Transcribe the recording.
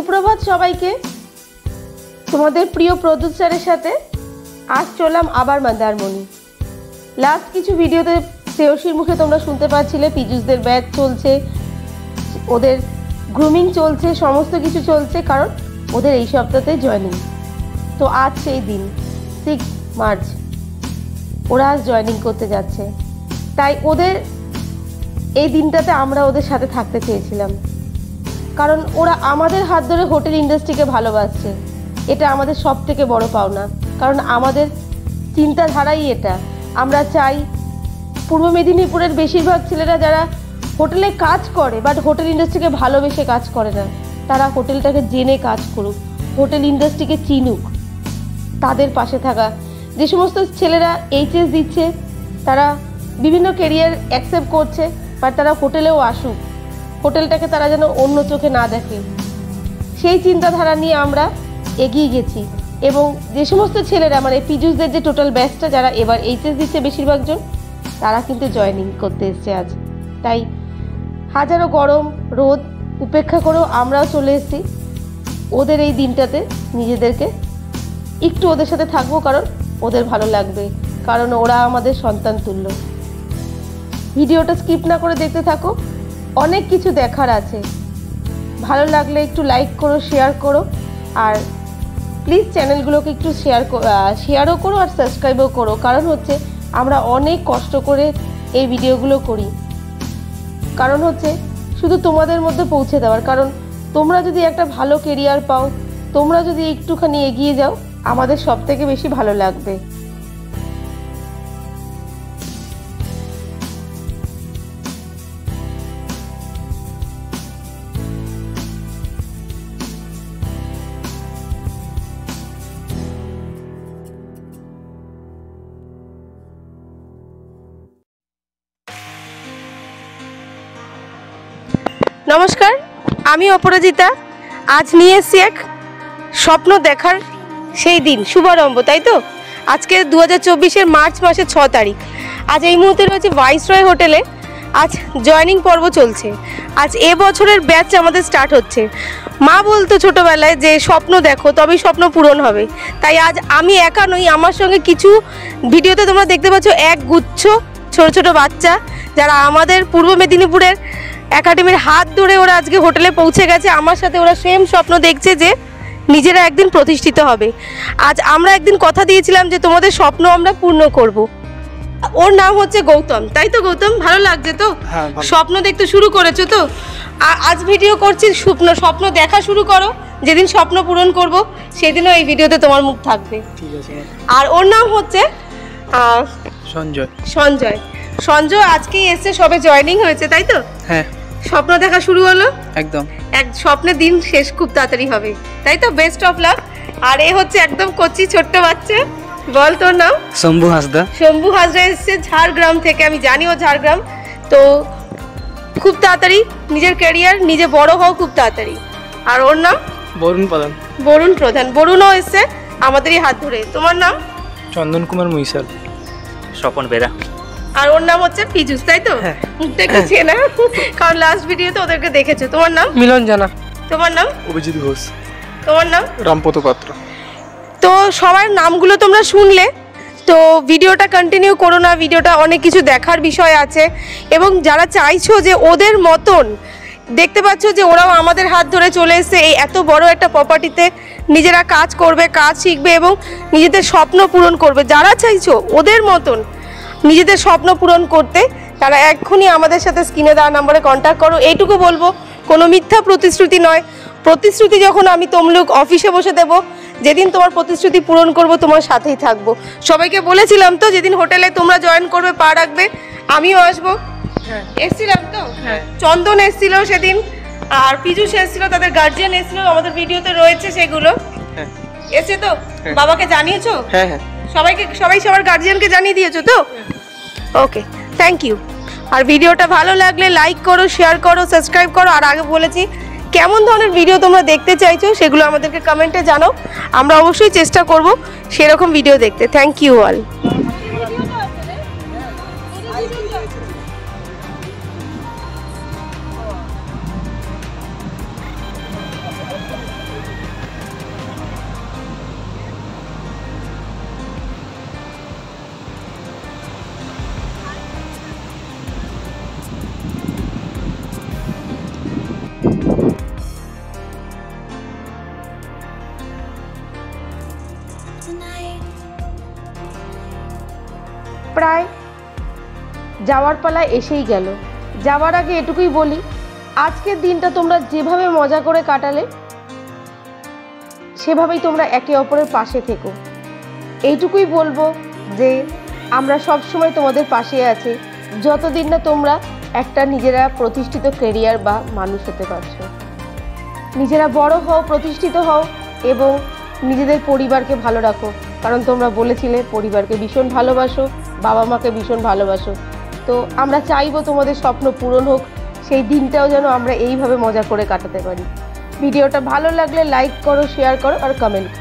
সুপ্রভাত সবাইকে। তোমাদের প্রিয় প্রডিউসারের সাথে আজ চললাম আবার মন্দারমণি। লাস্ট কিছু ভিডিওতে শ্রেয়সীর মুখে তোমরা শুনতে পাচ্ছিলে পীযুষদের ব্যাচ চলছে, ওদের গ্রুমিং চলছে, সমস্ত কিছু চলছে, কারণ ওদের এই সপ্তাহে জয়েনিং। তো আজ সেই দিন 6 মার্চ ওরা আজ জয়েনিং করতে যাচ্ছে। তাই ওদের এই দিনটাতে আমরা ওদের সাথে থাকতে চেয়েছিলাম, কারণ ওরা আমাদের হাত ধরে হোটেল ইন্ডাস্ট্রিকে ভালোবাসছে। এটা আমাদের সব থেকে বড় পাওনা, কারণ আমাদের চিন্তাধারাই এটা। আমরা চাই পূর্ব মেদিনীপুরের বেশিরভাগ ছেলেরা যারা হোটেলে কাজ করে বাট হোটেল ইন্ডাস্ট্রিকে ভালোবেসে কাজ করে না, তারা হোটেলটাকে জেনে কাজ করুক, হোটেল ইন্ডাস্ট্রিকে চিনুক। তাদের পাশে থাকা যে সমস্ত ছেলেরা এইচএস দিচ্ছে, তারা বিভিন্ন কেরিয়ার অ্যাকসেপ্ট করছে, বাট তারা হোটেলেও আসুক, হোটেলটাকে তারা যেন অন্য চোখে না দেখে, সেই চিন্তাধারা নিয়ে আমরা এগিয়ে গেছি। এবং যে সমস্ত ছেলেরা মানে পীযুষদের যে টোটাল ব্যাচটা যারা এবার এইচএস দিচ্ছে বেশিরভাগজন, তারা কিন্তু জয়েনিং করতে এসছে আজ। তাই হাজারো গরম রোদ উপেক্ষা করেও আমরাও চলে এসেছি ওদের এই দিনটাতে, নিজেদেরকে একটু ওদের সাথে থাকবো, কারণ ওদের ভালো লাগবে, কারণ ওরা আমাদের সন্তান তুল্য। ভিডিওটা স্কিপ না করে দেখতে থাকো, অনেক কিছু দেখার আছে। ভালো লাগলে একটু লাইক করো, শেয়ার করো, আর প্লিজ চ্যানেলগুলোকে একটু শেয়ারও করো আর সাবস্ক্রাইবও করো, কারণ হচ্ছে আমরা অনেক কষ্ট করে এই ভিডিওগুলো করি, কারণ হচ্ছে শুধু তোমাদের মধ্যে পৌঁছে দেওয়ার। কারণ তোমরা যদি একটা ভালো কেরিয়ার পাও, তোমরা যদি একটুখানি এগিয়ে যাও, আমাদের সব থেকে বেশি ভালো লাগবে। নমস্কার, আমি অপরাজিতা। আজ নিয়ে এসেছি এক স্বপ্ন দেখার সেই দিন, শুভারম্ভ, তাই তো? আজকে 2024-এর মার্চ মাসের 6 তারিখ। আজ এই মুহূর্তে রয়েছে ভাইসরয় হোটেলে। আজ জয়েনিং পর্ব চলছে। আজ এবছরের ব্যাচ আমাদের স্টার্ট হচ্ছে। মা বলতো ছোটোবেলায় যে স্বপ্ন দেখো তবেই স্বপ্ন পূরণ হবে। তাই আজ আমি একা নই, আমার সঙ্গে কিছু ভিডিওতে তোমরা দেখতে পাচ্ছ এক গুচ্ছ ছোট ছোট বাচ্চা, যারা আমাদের পূর্ব মেদিনীপুরের একাডেমির হাত ধরে ওরা আজকে হোটেলে পৌঁছে গেছে। আমার সাথে ওরা সেম স্বপ্ন দেখছে যে নিজেরা একদিন প্রতিষ্ঠিত হবে। আজ আমরা একদিন কথা দিয়েছিলাম যে তোমাদের স্বপ্ন আমরা পূর্ণ করব। ওর নাম হচ্ছে গৌতম, তাই তো? গৌতম, ভালো লাগছে তো? স্বপ্ন দেখতে শুরু করেছো তো? আজ ভিডিও করছি, স্বপ্ন দেখা শুরু করো। যেদিন স্বপ্ন পূরণ করব সেদিনও এই ভিডিওতে তোমার মুখ থাকবে, ঠিক আছে? আর ওর নাম হচ্ছে সঞ্জয়। সঞ্জয় সঞ্জয় আজকেই এসছে, সবে জয়েনিং হয়েছে, তাই তো? হ্যাঁ। স্বপ্ন দেখা শুরু হলো একদম, এক স্বপ্নের দিন শেষ খুব তাড়াতাড়ি হবে, তাই তো? Best of luck. আর এ হচ্ছে একদম কচি ছোট্ট বাচ্চা। বল তোর নাম? শম্ভু হাসদা। শম্ভু হাসদা এসছে ঝাড়গ্রাম থেকে, আমি জানি ও ঝাড়গ্রাম। তো খুব তাড়াতাড়ি নিজের ক্যারিয়ার নিজে বড় হও খুব তাড়াতাড়ি। আর ওর নাম? বরুণ প্রধান। বরুণ প্রধান। বরুণও এসছে আমাদেরই হাত ধরে। তোমার নাম? চন্দন কুমার মুইসাল। স্বপন বেরা। আর ওর নাম হচ্ছে পীযুষ, তাই তো? মুখটা একটু চেনা, কারণ লাস্ট ভিডিওতে ওদেরকে দেখেছো। তোমার নাম? মিলন জানা। তোমার নাম? অভিজিৎ ঘোষ। তোমার নাম? রামপত পাত্র। তো সবার নামগুলো তোমরা শুনলে, তো ভিডিওটা কন্টিনিউ করো না, ভিডিওটা অনেক কিছু দেখার বিষয় আছে। এবং যারা চাইছো যে ওদের মতন, দেখতে পাচ্ছ যে ওরাও আমাদের হাত ধরে চলে এসছে এই এত বড় একটা প্রপার্টিতে, নিজেরা কাজ করবে, কাজ শিখবে এবং নিজেদের স্বপ্ন পূরণ করবে। যারা চাইছো ওদের মতন নিজেদের স্বপ্ন পূরণ করতে, তারা এক্ষুনি আমাদের সাথে স্ক্রিনে দেওয়া নম্বরে কন্ট্যাক্ট করো। এইটুকু বলবো, কোনো মিথ্যা প্রতিশ্রুতি নয়। প্রতিশ্রুতি যখন আমি তমলুক অফিসে বসে দেবো, যেদিন তোমার প্রতিশ্রুতি পূরণ করব তোমার সাথেই থাকবো। সবাইকে বলেছিলাম তো যেদিন হোটেলে তোমরা জয়েন করবে, পা রাখবে, আমিও আসবো। এসছিলাম তো? চন্দন এসছিল সেদিন, আর পীযুষ এসছিল, তাদের গার্জিয়ান এসছিল, আমাদের ভিডিওতে রয়েছে সেগুলো। এসে তো বাবাকে জানিয়েছো? হ্যাঁ হ্যাঁ, সবাই সবার গার্জিয়ানকে জানিয়ে দিয়েছো তো? ওকে, থ্যাংক ইউ। আর ভিডিওটা ভালো লাগলে লাইক করো, শেয়ার করো, সাবস্ক্রাইব করো। আর আগে বলেছি কেমন ধরনের ভিডিও তোমরা দেখতে চাইছো সেগুলো আমাদেরকে কমেন্টে জানাও, আমরা অবশ্যই চেষ্টা করব সেরকম ভিডিও দেখতে। Thank you all. যাওয়ার পালা এসেই গেল। যাওয়ার আগে এটুকুই বলি, আজকের দিনটা তোমরা যেভাবে মজা করে কাটালে সেভাবেই তোমরা একে অপরের পাশে থেকো। এইটুকুই বলবো যে আমরা সব সময় তোমাদের পাশে আছি, যতদিন না তোমরা একটা নিজেরা প্রতিষ্ঠিত ক্যারিয়ার বা মানুষ হতে পারছো। নিজেরা বড় হও, প্রতিষ্ঠিত হও এবং নিজেদের পরিবারকে ভালো রাখো, কারণ তোমরা বলেছিলে পরিবারকে ভীষণ ভালোবাসো, বাবা মাকে ভীষণ ভালোবাসো। তো আমরা চাইবো তোমাদের স্বপ্ন পূরণ হোক, সেই দিনটাও যেন আমরা এইভাবে মজা করে কাটাতে পারি। ভিডিওটা ভালো লাগলে লাইক করো, শেয়ার করো আর কমেন্ট করো।